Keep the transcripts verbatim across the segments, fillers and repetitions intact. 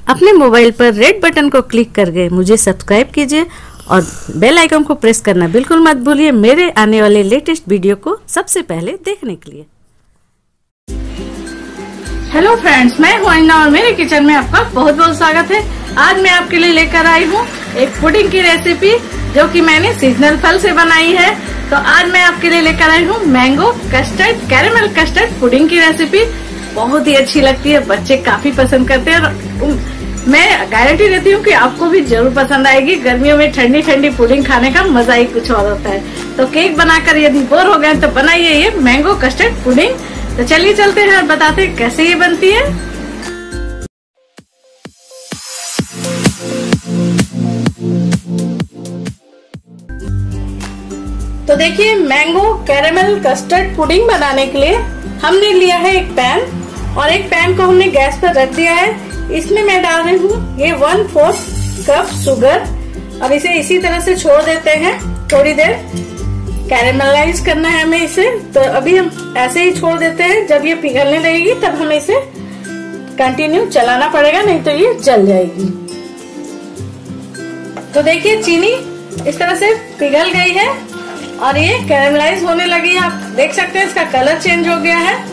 अपने मोबाइल पर red button को क्लिक करके मुझे सब्सक्राइब कीजिए और बेल आइकन को प्रेस करना बिल्कुल मत भूलिए मेरे आने वाले लेटेस्ट वीडियो को सबसे पहले देखने के लिए। हेलो फ्रेंड्स, मैं हूं अन्ना और मेरे किचन में आपका बहुत बहुत स्वागत है। आज मैं आपके लिए लेकर आई हूं एक पुडिंग की रेसिपी जो कि मैंने सीजनल फल से बनाई है। तो आज मैं आपके लिए लेकर आई हूं mango custard caramel custard pudding की रेसिपी। बहुत ही अच्छी लगती है, बच्चे काफी पसंद करते हैं और मैं गारंटी देती हूँ कि आपको भी जरूर पसंद आएगी। गर्मियों में ठंडी ठंडी पुडिंग खाने का मजा ही कुछ और होता है। तो केक बनाकर यदि बोर हो गए तो बनाइए ये मैंगो कस्टर्ड पुडिंग। तो चलिए चलते हैं और बताते हैं कैसे ये बनती है। तो देखिए, मैंगो कैरेमल कस्टर्ड पुडिंग बनाने के लिए हमने लिया है एक पैन और एक पैन को हमने गैस पर रख दिया है। इसमें मैं डाल रही हूँ ये वन फोर्थ कप शुगर। अब इसे इसी तरह से छोड़ देते हैं थोड़ी देर। कैरेमलाइज करना है हमें इसे, तो अभी हम ऐसे ही छोड़ देते हैं। जब ये पिघलने लगेगी तब हमें इसे कंटिन्यू चलाना पड़ेगा, नहीं तो ये जल जाएगी। तो देखिए, चीनी इस तरह से पिघल गई है और ये कैरेमलाइज होने लगी है। आप देख सकते हैं इसका कलर चेंज हो गया है।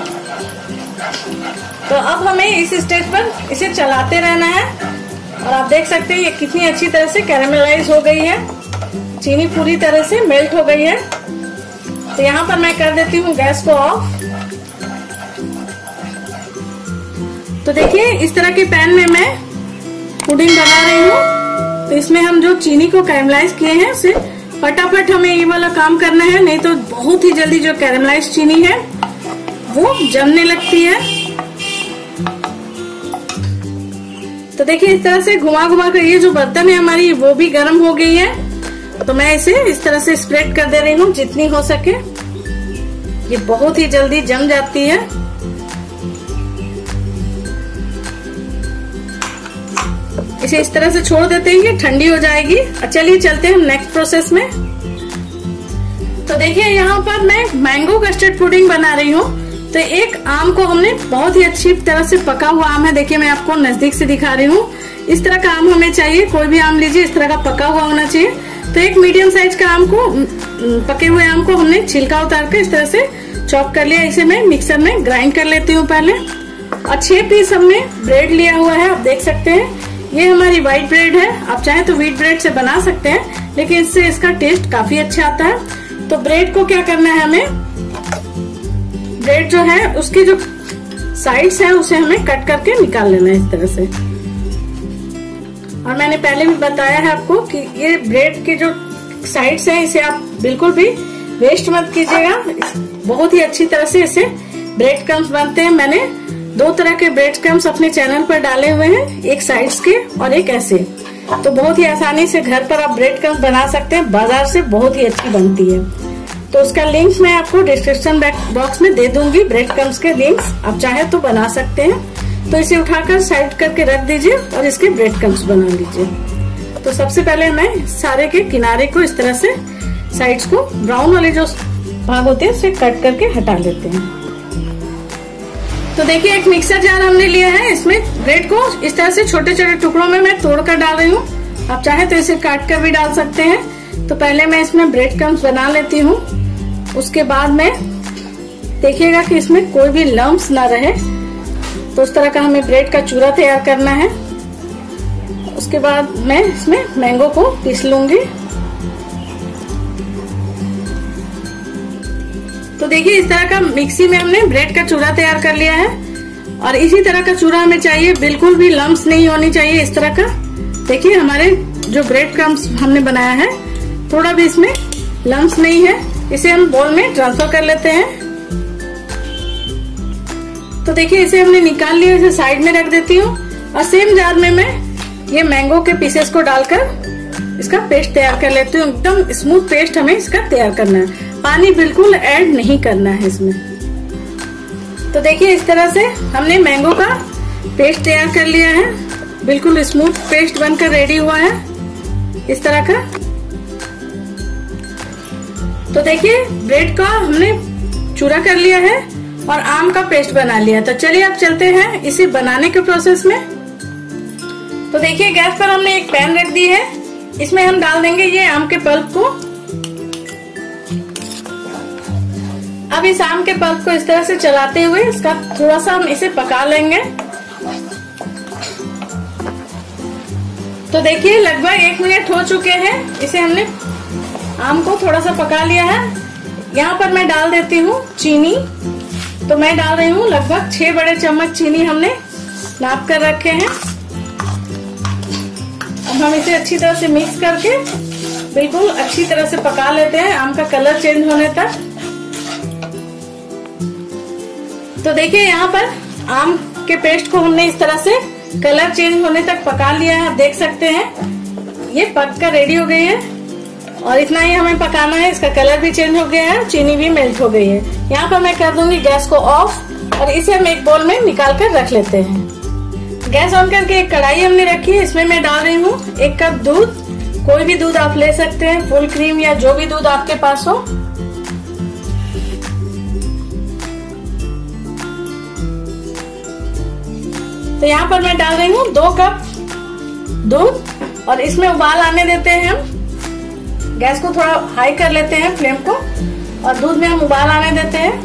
तो अब हमें इस स्टेज पर इसे चलाते रहना है और आप देख सकते हैं ये कितनी अच्छी तरह से कैरेमलाइज हो गई है। चीनी पूरी तरह से मेल्ट हो गई है। तो यहाँ पर मैं कर देती हूँ गैस को ऑफ। तो देखिए, इस तरह के पैन में मैं पुडिंग बना रही हूँ। तो इसमें हम जो चीनी को कैरेमलाइज किए हैं उसे फटाफट हमें ये वाला काम करना है, नहीं तो बहुत ही जल्दी जो कैरेमलाइज चीनी है वो जमने लगती है। तो देखिए, इस तरह से घुमा घुमा कर ये जो बर्तन है हमारी वो भी गर्म हो गई है। तो मैं इसे इस तरह से स्प्रेड कर दे रही हूँ जितनी हो सके। ये बहुत ही जल्दी जम जाती है। इसे इस तरह से छोड़ देते हैं, ये ठंडी हो जाएगी। चलिए चलते हैं हम नेक्स्ट प्रोसेस में। तो देखिए, यहाँ पर मैं मैंगो कस्टर्ड पुडिंग बना रही हूँ। तो एक आम को हमने बहुत ही अच्छी तरह से पका हुआ आम है, देखिए मैं आपको नजदीक से दिखा रही हूँ। इस तरह का आम हमें चाहिए, कोई भी आम लीजिए इस तरह का पका हुआ होना चाहिए। तो एक मीडियम साइज का आम को, पके हुए आम को हमने छिलका उतार कर इस तरह से चॉप कर लिया। इसे मैं मिक्सर में ग्राइंड कर लेती हूँ पहले। और छह पीस हमने ब्रेड लिया हुआ है, आप देख सकते हैं ये हमारी व्हाइट ब्रेड है। आप चाहे तो व्हीट ब्रेड से बना सकते हैं, लेकिन इससे इसका टेस्ट काफी अच्छा आता है। तो ब्रेड को क्या करना है, हमें ब्रेड जो है उसकी जो साइड्स है उसे हमें कट करके निकाल लेना है इस तरह से। और मैंने पहले भी बताया है आपको कि ये ब्रेड के जो साइड्स हैं इसे आप बिल्कुल भी वेस्ट मत कीजिएगा। बहुत ही अच्छी तरह से इसे ब्रेड क्रम्स बनते हैं। मैंने दो तरह के ब्रेड क्रम्स अपने चैनल पर डाले हुए हैं, एक साइड्स के और एक ऐसे। तो बहुत ही आसानी से घर पर आप ब्रेड क्रम्स बना सकते हैं। बाजार से बहुत ही अच्छी बनती है। तो उसका लिंक मैं आपको डिस्क्रिप्शन बॉक्स में दे दूंगी, ब्रेड क्रम्स के लिंक्स। आप चाहे तो बना सकते हैं। तो इसे उठाकर साइड करके रख दीजिए और इसके ब्रेड क्रम्स बना लीजिए। तो सबसे पहले मैं सारे के किनारे को इस तरह से साइड्स को ब्राउन वाले जो भाग होते हैं उसे कट करके हटा लेते हैं। तो देखिए, एक मिक्सर जार हमने लिया है। इसमें ब्रेड को इस तरह से छोटे छोटे टुकड़ों में मैं तोड़कर डाल रही हूँ। आप चाहे तो इसे काट कर भी डाल सकते हैं। तो पहले मैं इसमें ब्रेड क्रम्स बना लेती हूँ। उसके बाद में देखिएगा कि इसमें कोई भी लम्प्स ना रहे। तो उस तरह का हमें ब्रेड का चूरा तैयार करना है। उसके बाद मैं इसमें मैंगो को पीस लूंगी। तो देखिए, इस तरह का मिक्सी में हमने ब्रेड का चूरा तैयार कर लिया है। और इसी तरह का चूरा हमें चाहिए, बिल्कुल भी लम्प्स नहीं होनी चाहिए इस तरह का। देखिए, हमारे जो ब्रेड क्रम्स हमने बनाया है थोड़ा भी इसमें लम्प्स नहीं है। इसे हम बोल में ट्रांसफर कर लेते हैं। तो देखिए, इसे हमने निकाल लिया, इसे साइड में रख देती हूँ। और सेम जार में मैं ये मैंगो के पीसेस को डालकर इसका पेस्ट तैयार कर लेती हूँ। एकदम स्मूथ पेस्ट हमें इसका तैयार करना है, पानी बिल्कुल ऐड नहीं करना है इसमें। तो देखिए, इस तरह से हमने मैंगो का पेस्ट तैयार कर लिया है। बिल्कुल स्मूथ पेस्ट बनकर रेडी हुआ है इस तरह का। तो देखिए, ब्रेड का हमने चूरा कर लिया है और आम का पेस्ट बना लिया। तो चलिए अब चलते हैं इसे बनाने के प्रोसेस में। तो देखिए गैस पर हमने एक पैन रख दी है, इसमें हम डाल देंगे ये आम के पल्प को। अब इस आम के पल्प को इस तरह से चलाते हुए इसका थोड़ा सा हम इसे पका लेंगे। तो देखिए लगभग एक मिनट हो चुके हैं, इसे हमने आम को थोड़ा सा पका लिया है। यहाँ पर मैं डाल देती हूँ चीनी। तो मैं डाल रही हूँ लगभग छह बड़े चम्मच चीनी हमने नाप कर रखे हैं। अब हम इसे अच्छी तरह से मिक्स करके बिल्कुल अच्छी तरह से पका लेते हैं आम का कलर चेंज होने तक। तो देखिए यहाँ पर आम के पेस्ट को हमने इस तरह से कलर चेंज होने तक पका लिया है। आप देख सकते हैं ये पक कर रेडी हो गई है और इतना ही हमें पकाना है। इसका कलर भी चेंज हो गया है, चीनी भी मेल्ट हो गई है। यहाँ पर मैं कर दूंगी गैस को ऑफ और इसे हम एक बोल में निकाल कर रख लेते हैं। गैस ऑन करके एक कढ़ाई हमने रखी है, इसमें मैं डाल रही हूँ एक कप दूध। कोई भी दूध आप ले सकते हैं, फुल क्रीम या जो भी दूध आपके पास हो। तो यहाँ पर मैं डाल रही हूँ दो कप दूध और इसमें उबाल आने देते हैं हम। गैस को थोड़ा हाई कर लेते हैं फ्लेम को और दूध में हम उबाल आने देते हैं।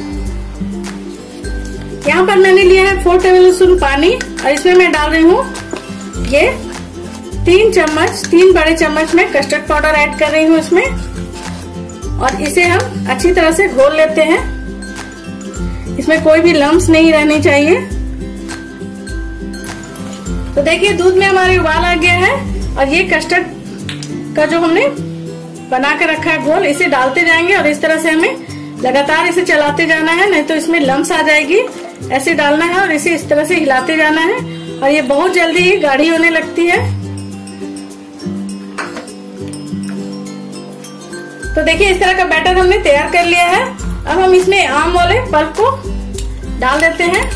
यहाँ पर मैंने लिया है फोर टेबल स्पून पानी और इसमें मैं डाल रही हूँ ये तीन चम्मच तीन बड़े चम्मच में कस्टर्ड पाउडर ऐड कर रही हूँ इसमें और इसे हम अच्छी तरह से घोल लेते हैं। इसमें कोई भी लम्स नहीं रहनी चाहिए। तो देखिए दूध में हमारी उबाल आ गया है और ये कस्टर्ड का जो हमने बना के रखा है घोल, इसे डालते जाएंगे और इस तरह से हमें लगातार इसे चलाते जाना है, नहीं तो इसमें लम्स आ जाएगी। ऐसे डालना है और इसे इस तरह से हिलाते जाना है और ये बहुत जल्दी ही गाढ़ी होने लगती है। तो देखिए इस तरह का बैटर हमने तैयार कर लिया है। अब हम इसमें आम वाले पल्प को डाल देते हैं।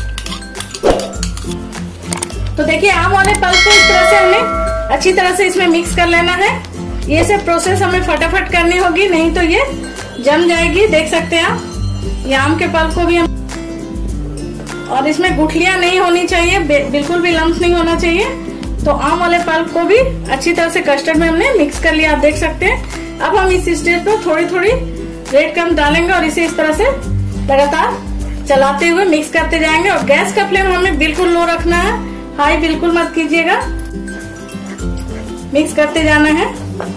तो देखिए आम वाले पल्प को इस तरह से हमें अच्छी तरह से इसमें मिक्स कर लेना है। ये सब प्रोसेस हमें फटाफट करनी होगी, नहीं तो ये जम जाएगी। देख सकते हैं आप ये आम के पल्प को भी हम, और इसमें गुठलियां नहीं होनी चाहिए, बिल्कुल भी लम्स नहीं होना चाहिए। तो आम वाले पल्प को भी अच्छी तरह से कस्टर्ड में हमने मिक्स कर लिया, आप देख सकते हैं। अब हम इस स्टेज पर थोड़ी थोड़ी ब्रेड क्रम्ब डालेंगे और इसे इस तरह से लगातार चलाते हुए मिक्स करते जाएंगे। और गैस का फ्लेम हमें बिल्कुल लो रखना है, हाई बिल्कुल मत कीजिएगा। मिक्स करते जाना है।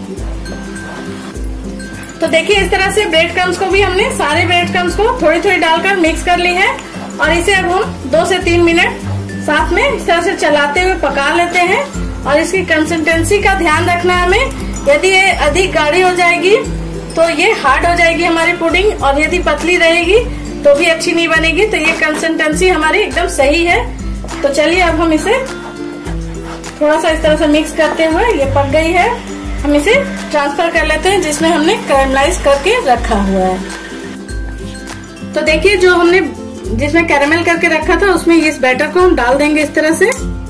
तो देखिए इस तरह से ब्रेड क्रम्स को भी हमने सारे ब्रेड क्रम्स को थोड़ी थोड़ी डालकर मिक्स कर ली है और इसे अब हम दो से तीन मिनट साथ में इस तरह से चलाते हुए पका लेते हैं। और इसकी कंसिस्टेंसी का ध्यान रखना है हमें। यदि ये अधिक गाढ़ी हो जाएगी तो ये हार्ड हो जाएगी हमारी पुडिंग, और यदि पतली रहेगी तो भी अच्छी नहीं बनेगी। तो ये कंसिस्टेंसी हमारी एकदम सही है। तो चलिए अब हम इसे थोड़ा सा इस तरह से मिक्स करते हुए, ये पक गई है, हम इसे ट्रांसफर कर लेते हैं जिसमें हमने कैरेमलाइज करके रखा हुआ है। तो देखिए जो हमने जिसमें कैरेमल करके रखा था उसमें इस बैटर को हम डाल देंगे इस तरह से।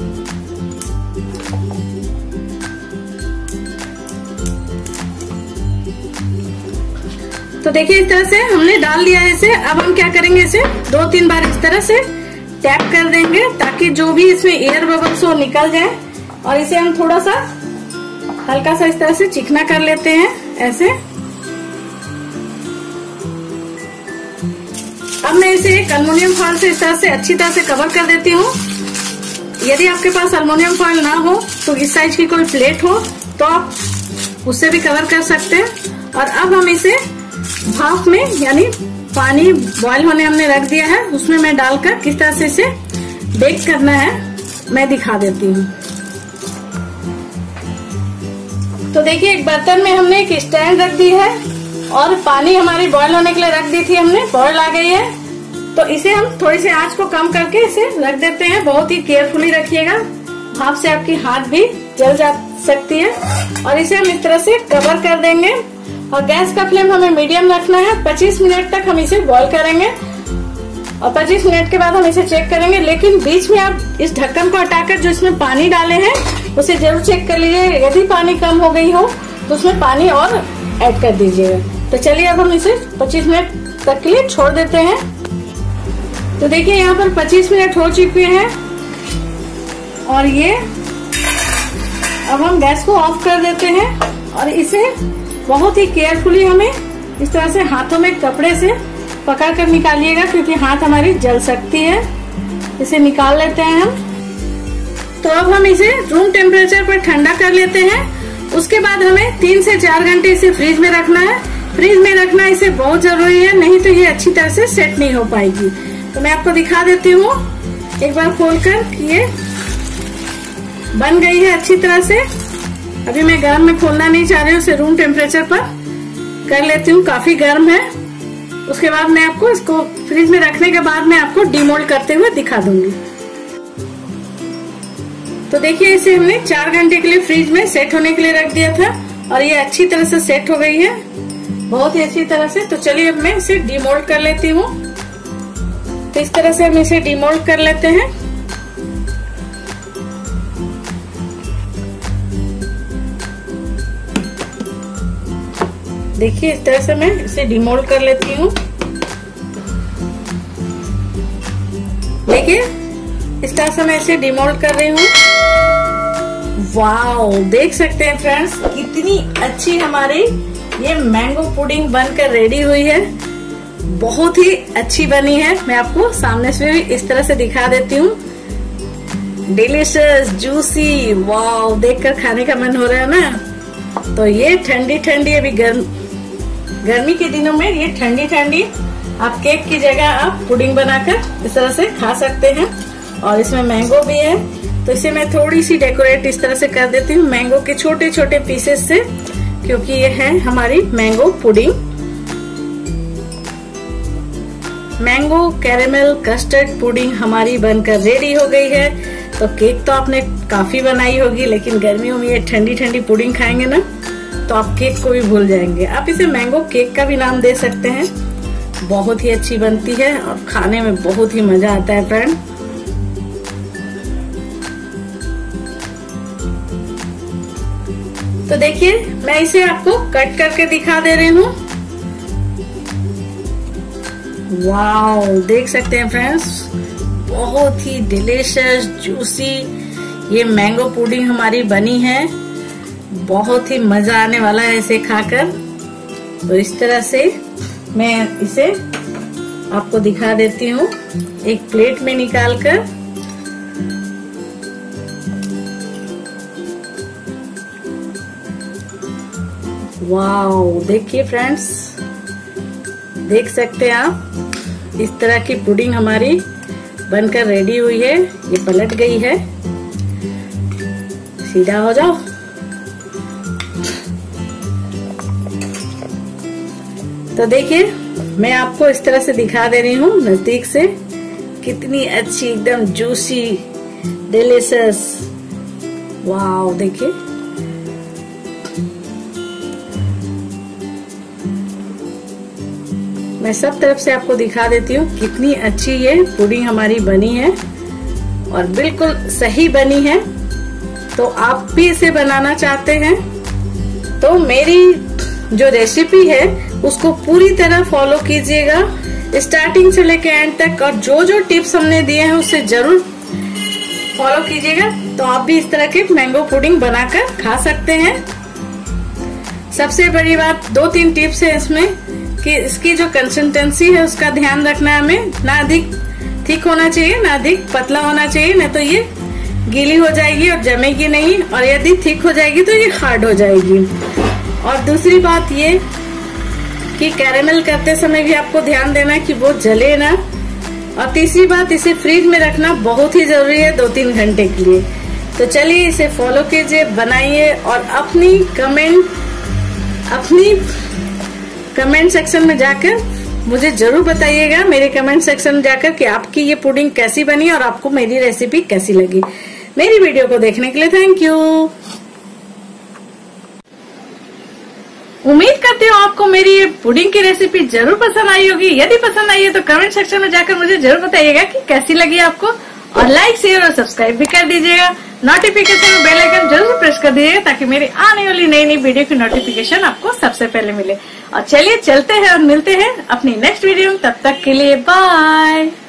तो देखिए इस तरह से हमने डाल दिया है इसे। अब हम क्या करेंगे, इसे दो तीन बार इस तरह से टैप कर देंगे ताकि जो भी इसमें एयर बबल्स हो निकल जाए। और इसे हम थोड़ा सा हल्का सा इस तरह से चिकना कर लेते हैं ऐसे। अब मैं इसे एक अल्युमिनियम फॉइल से इस तरह से अच्छी तरह से कवर कर देती हूँ। यदि आपके पास अल्युमिनियम फॉइल ना हो तो इस साइज की कोई प्लेट हो तो आप उससे भी कवर कर सकते हैं। और अब हम इसे भाप में, यानी पानी बॉईल होने हमने रख दिया है, उसमें मैं डालकर किस तरह से इसे बेक करना है मैं दिखा देती हूँ। तो देखिए एक बर्तन में हमने एक स्टैंड रख दी है और पानी हमारी बॉईल होने के लिए रख दी थी हमने, बॉईल आ गई है। तो इसे हम थोड़ी सी आंच को कम करके इसे रख देते हैं। बहुत ही केयरफुली रखिएगा, भाप से आपकी हाथ भी जल जा सकती है। और इसे हम इस तरह से कवर कर देंगे और गैस का फ्लेम हमें मीडियम रखना है। पच्चीस मिनट तक हम इसे बॉईल करेंगे और पच्चीस मिनट के बाद हम इसे चेक करेंगे। लेकिन बीच में आप इस ढक्कन को हटाकर जो इसमें पानी डाले हैं उसे जरूर चेक कर लीजिए। यदि पानी कम हो गई हो तो उसमें पानी और ऐड कर दीजिएगा। तो चलिए अब हम इसे पच्चीस मिनट तक के लिए छोड़ देते हैं। तो देखिए यहाँ पर पच्चीस मिनट हो चुके हैं और ये अब हम गैस को ऑफ कर देते हैं और इसे बहुत ही केयरफुली हमें इस तरह से हाथों में कपड़े से पकड़ कर निकालिएगा, क्योंकि हाथ हमारी जल सकती है। इसे निकाल लेते हैं हम। तो अब हम इसे रूम टेम्परेचर पर ठंडा कर लेते हैं। उसके बाद हमें तीन से चार घंटे इसे फ्रिज में रखना है। फ्रिज में रखना इसे बहुत जरूरी है, नहीं तो ये अच्छी तरह से सेट नहीं हो पाएगी। तो मैं आपको दिखा देती हूँ एक बार खोलकर, ये बन गई है अच्छी तरह से। अभी मैं गर्म में खोलना नहीं चाह रही हूँ, इसे रूम टेम्परेचर पर कर लेती हूँ, काफी गर्म है। उसके बाद मैं आपको इसको फ्रिज में रखने के बाद मैं आपको डीमोल्ड करते हुए दिखा दूंगी। तो देखिए इसे हमने चार घंटे के लिए फ्रिज में सेट होने के लिए रख दिया था और ये अच्छी तरह से सेट हो गई है, बहुत ही अच्छी तरह से। तो चलिए अब मैं इसे डीमोल्ड कर लेती हूँ। तो इस तरह से हम इसे डीमोल्ड कर लेते हैं। देखिए इस तरह से मैं इसे डीमोल्ड कर लेती हूँ। देखिए इस तरह से मैं इसे डीमोल्ड कर रही हूँ। वाओ, देख सकते हैं फ्रेंड्स कितनी अच्छी हमारी ये मैंगो पुडिंग बनकर रेडी हुई है। बहुत ही अच्छी बनी है। मैं आपको सामने से भी इस तरह से दिखा देती हूँ। डिलीशियस, जूसी, वाओ, देखकर खाने का मन हो रहा है ना। तो ये ठंडी ठंडी अभी गर्म गर्मी के दिनों में ये ठंडी ठंडी आप केक की जगह आप पुडिंग बनाकर इस तरह से खा सकते हैं। और इसमें मैंगो भी है, तो इसे मैं थोड़ी सी डेकोरेट इस तरह से कर देती हूँ मैंगो के छोटे छोटे पीसेस से, क्योंकि ये है हमारी mango pudding. Mango caramel custard pudding हमारी बनकर रेडी हो गई है। तो केक तो आपने काफी बनाई होगी, लेकिन गर्मियों में ये ठंडी ठंडी पुडिंग खाएंगे ना तो आप केक को भी भूल जाएंगे। आप इसे मैंगो केक का भी नाम दे सकते हैं। बहुत ही अच्छी बनती है और खाने में बहुत ही मजा आता है फ्रेंड। तो देखिए मैं इसे आपको कट करके दिखा दे रही हूँ। वाओ, देख सकते हैं फ्रेंड्स बहुत ही डिलीशियस जूसी ये मैंगो पुडिंग हमारी बनी है। बहुत ही मजा आने वाला है इसे खाकर। तो इस तरह से मैं इसे आपको दिखा देती हूँ एक प्लेट में निकालकर। वाओ, देखिए फ्रेंड्स, देख सकते हैं आप इस तरह की पुडिंग हमारी बनकर रेडी हुई है। ये पलट गई है, सीधा हो जाओ। तो देखिए मैं आपको इस तरह से दिखा दे रही हूँ नजदीक से, कितनी अच्छी एकदम जूसी डिलीशियस। वाओ, देखिए मैं सब तरफ से आपको दिखा देती हूँ कितनी अच्छी ये पुडिंग हमारी बनी है और बिल्कुल सही बनी है। तो आप भी इसे बनाना चाहते हैं तो मेरी जो रेसिपी है उसको पूरी तरह फॉलो कीजिएगा स्टार्टिंग से लेके एंड तक, और जो जो टिप्स हमने दिए हैं उससे जरूर फॉलो कीजिएगा। तो आप भी इस तरह के मैंगो पुडिंग बनाकर खा सकते हैं। सबसे बड़ी बात दो तीन टिप्स है इसमें कि इसकी जो कंसिस्टेंसी है उसका ध्यान रखना है हमें। ना अधिक थिक होना चाहिए ना अधिक पतला होना चाहिए, नहीं तो ये गीली हो जाएगी और जमेगी नहीं, और यदि थिक हो जाएगी तो ये हार्ड हो जाएगी। और दूसरी बात ये कि कैरेमल करते समय भी आपको ध्यान देना है कि वो जले ना। और तीसरी बात, इसे फ्रिज में रखना बहुत ही जरूरी है दो तीन घंटे के लिए। तो चलिए इसे फॉलो कीजिए, बनाइए और अपनी कमेंट अपनी कमेंट सेक्शन में जाकर मुझे जरूर बताइएगा, मेरे कमेंट सेक्शन में जाकर कि आपकी ये पुडिंग कैसी बनी और आपको मेरी रेसिपी कैसी लगी। मेरी वीडियो को देखने के लिए थैंक यू। उम्मीद करती हूँ आपको मेरी ये पुडिंग की रेसिपी जरूर पसंद आई होगी। यदि पसंद आई है तो कमेंट सेक्शन में जाकर मुझे जरूर बताइएगा कि कैसी लगी आपको, और लाइक शेयर और सब्सक्राइब भी कर दीजिएगा। नोटिफिकेशन में बेल आइकन जरूर प्रेस कर दीजिएगा ताकि मेरी आने वाली नई नई वीडियो की नोटिफिकेशन आपको सबसे पहले मिले। और चलिए चलते हैं और मिलते हैं अपनी नेक्स्ट वीडियो में, तब तक के लिए बाय।